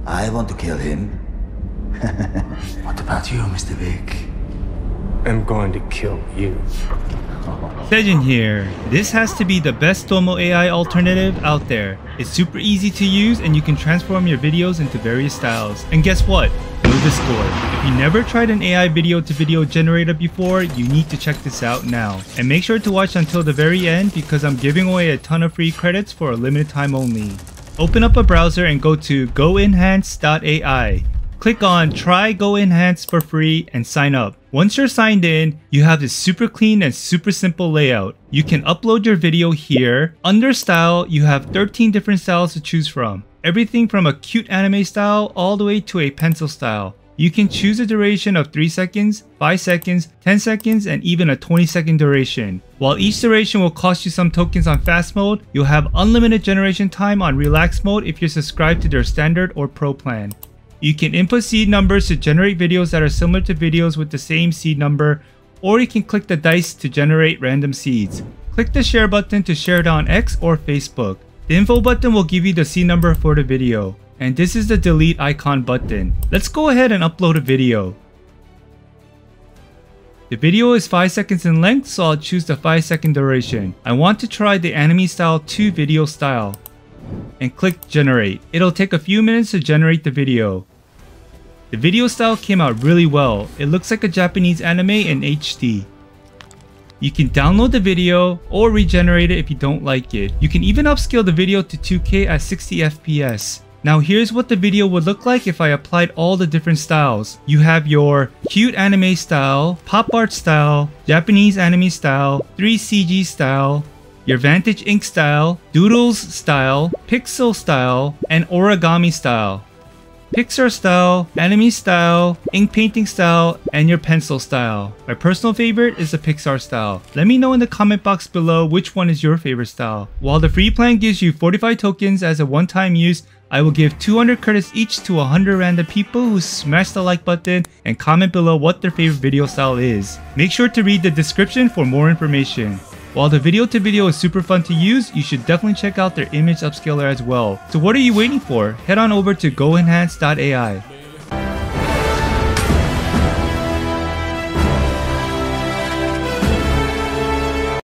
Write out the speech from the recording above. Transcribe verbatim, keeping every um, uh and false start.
I want to kill him. What about you, Mister Vic? I'm going to kill you. Sejin here. This has to be the best Domo A I alternative out there. It's super easy to use and you can transform your videos into various styles. And guess what? Know the score. If you never tried an A I video to video generator before, you need to check this out now. And make sure to watch until the very end because I'm giving away a ton of free credits for a limited time only. Open up a browser and go to Go Enhance dot A I. Click on Try GoEnhance for free and sign up. Once you're signed in, you have this super clean and super simple layout. You can upload your video here. Under style, you have thirteen different styles to choose from. Everything from a cute anime style all the way to a pencil style. You can choose a duration of three seconds, five seconds, ten seconds, and even a twenty second duration. While each duration will cost you some tokens on fast mode, you'll have unlimited generation time on relaxed mode if you're subscribed to their standard or pro plan. You can input seed numbers to generate videos that are similar to videos with the same seed number, or you can click the dice to generate random seeds. Click the share button to share it on X or Facebook. The info button will give you the seed number for the video. And this is the delete icon button. Let's go ahead and upload a video. The video is five seconds in length, so I'll choose the five second duration. I want to try the anime style to video style. And click generate. It'll take a few minutes to generate the video. The video style came out really well. It looks like a Japanese anime in H D. You can download the video or regenerate it if you don't like it. You can even upscale the video to two K at sixty F P S. Now here's what the video would look like if I applied all the different styles. You have your cute anime style, pop art style, Japanese anime style, three C G style, your Vantage Ink style, Doodles style, Pixel style, and Origami style. Pixar style, anime style, ink painting style, and your pencil style. My personal favorite is the Pixar style. Let me know in the comment box below which one is your favorite style. While the free plan gives you forty-five tokens as a one-time use, I will give two hundred credits each to one hundred random people who smash the like button and comment below what their favorite video style is. Make sure to read the description for more information. While the video to video is super fun to use, you should definitely check out their image upscaler as well. So what are you waiting for? Head on over to Go Enhance dot A I.